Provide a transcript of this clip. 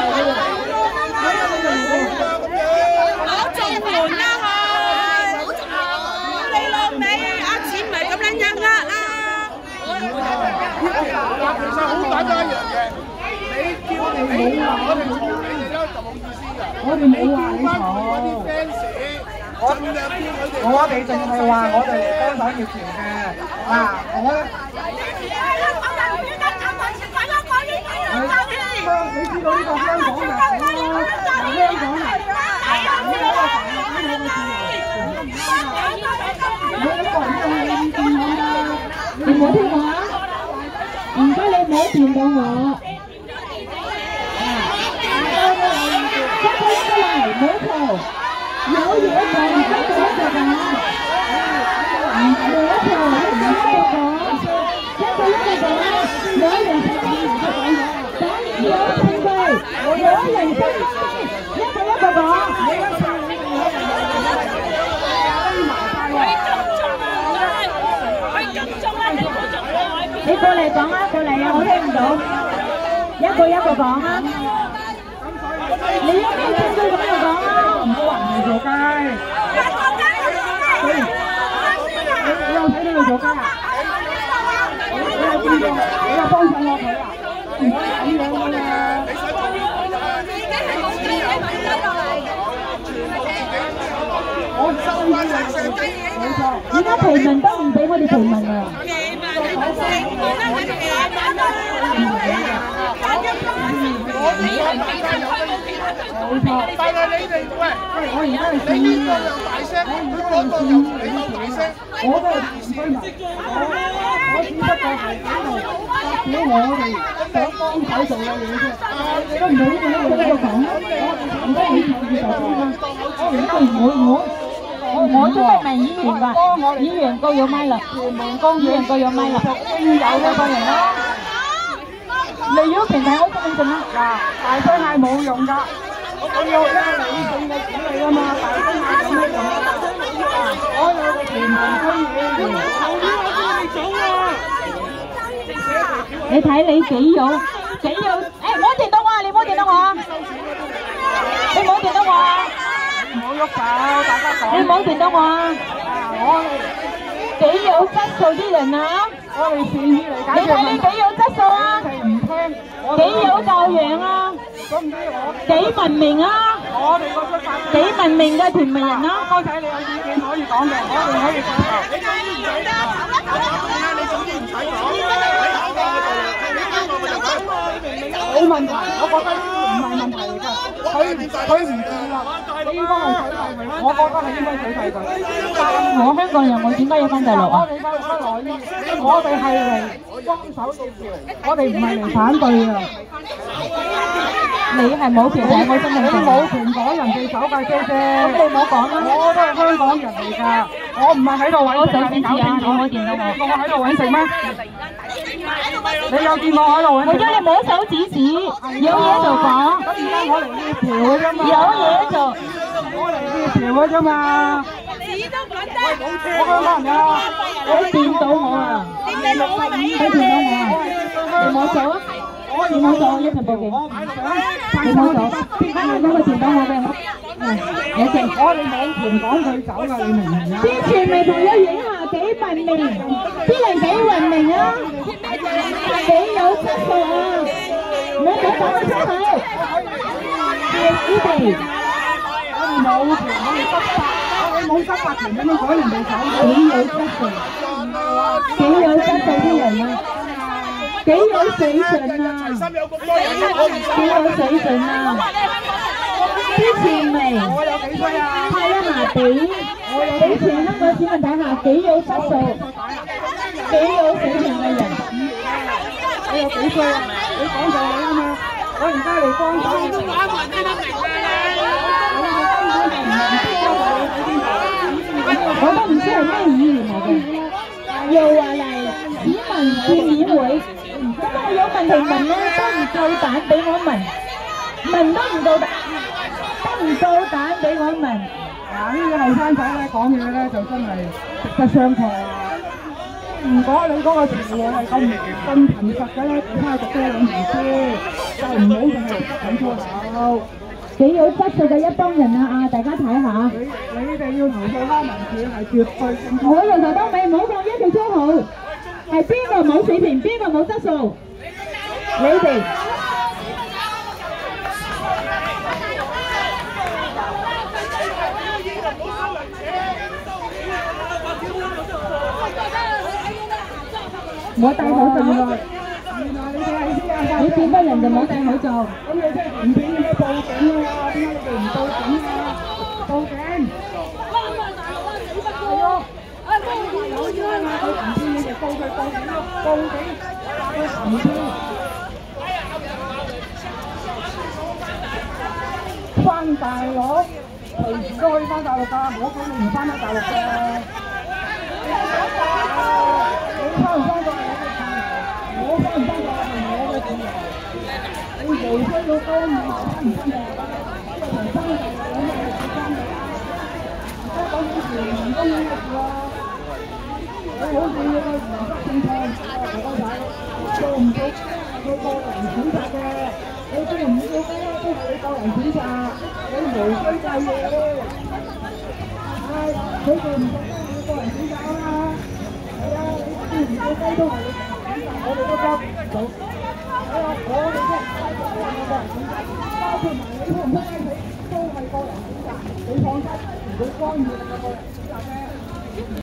我哋冇話你嘈，我哋淨係話我哋嚟幫手協調嘅。嗱，你知道呢個香港人啦，香港人， 你唔好聽我啊！唔該，你唔好掂到我。冇錯，有嘢講，一個講，冇錯，一個講，兩人分開，等有證據，兩人分開，一個講。你過嚟講啊，過嚟啊，我聽唔到，一個講啊。你有咩證據咁樣講啊？唔好話人哋做雞。你有睇到佢做雞啊？你有見過？你有幫襯過佢啊？唔可以咁樣㗎啦。我收你冇錯。而家平民都唔俾我哋平民啊！冇錯，但係你哋喂，我而家係你呢個又大聲，佢嗰個又同你咁大聲，我都係自居民，我只不過係喺度發表我哋想幫手做嘅嘢啫。都唔好呢個講，我而家你同意就先啦。我都係民議員吧，議員夠有麥啦，議員夠有麥啦，應有嘅個人啦。你如果平時我都唔信啦，嗱，大聲嗌冇用㗎，我要一個理性嘅處理啊嘛，大聲嗌有咩用啊？我有個全民區議員，你睇你幾有，誒，唔好電到我啊！你唔好電到我啊！你唔好電到我啊！唔好喐手，大家講。你唔好電到我啊！我哋幾有質素啲人啊！我哋善意嚟解決問題。你睇你幾有質素啊？唔聽，幾有教養啊？幾文明啊？我哋個出發幾文明嘅屯門人啊！多謝你有意見可以講嘅，我哋可以講嘅。你總之唔使講，你總之唔使講。冇問題，我覺得呢個唔係問題嚟㗎。佢唔住啦，應該係取締佢。我覺得係應該取締佢。我香港人，我點解要翻大陸啊？我哋翻來意，我哋係嚟幫手協調，我哋唔係嚟反對㗎。你係冇權喺我身上，你冇權講人哋走架車啫。你唔好講啦，我都係香港人嚟㗎，我唔係喺度揾食，你搞清楚。我見到我喺度揾食咩？你有見過我喺度揾食？為咗你摸手指指，有嘢就講。咁而家我嚟協調㗎啫嘛。有嘢就我嚟協調㗎啫嘛。紙都講得。我香港人啊！你電到我啊！你電到我啊！你摸手啊！你摸手，我一齊報警。你摸手，邊個電到我俾我？有證。我哋冇權趕佢走㗎，你明唔明啊？之前咪同咗影下幾文明，啲人幾文明啊，幾有質素啊！唔好講出口。呢地，我哋冇權，我哋執法，我哋冇執法權，點樣趕人哋走？幾有質素啲人啊！幾有水準啊！幾有水準啊！之前咪派一下俾全香港市民睇下幾有質素、幾有水準嘅人。你有幾歲啊？你講就你啊嘛！我而家嚟幫手。普通話冇人聽得明嘅。我都唔知係咩語言嚟嘅。又話嚟市民建議會。咁我有問題問咧，都唔夠膽俾我問，問都唔夠膽俾我問。嗱，呢個後生仔咧講嘢咧就真係值得商榷啊！ 如果你嗰個條路係咁頻實嘅咧，其他就多兩條先，就唔好淨係講粗口。 幾有質素嘅一幫人啊！大家睇下。 你哋要投訴康文署係絕對正確。 我由頭到尾冇講一條粗口，係邊個冇水平，邊個冇質素？你哋。我戴口罩啦。你見得人就冇戴口罩。 咁你即係唔俾你報警啊？點解你哋唔報警啊？報警！係咯。有冤啊！佢唔知你哋報警咯，報警！佢唔知。翻大陸，隨時都可以翻大陸㗎，冇講你唔翻得大陸嘅。你翻唔翻到係你嘅事，我翻唔翻到係我嘅事。你無需要干預翻唔翻到，因為翻大陸咁咪係翻到。而家講緊全民公園嘅事啦，你好似你個原則政策，大家睇做唔做係佢個人選擇嘅，你做唔做咧都係你個人選擇，你無需計嘢。係，佢做唔做咧係你個人選擇啊嘛。係啊，你做唔做雞都係你個人選擇，我哋都幫唔到。係啊，我哋都係個人選擇，包括埋你開唔開雞腿都係個人選擇，你放心，唔會干預你個個人選擇嘅。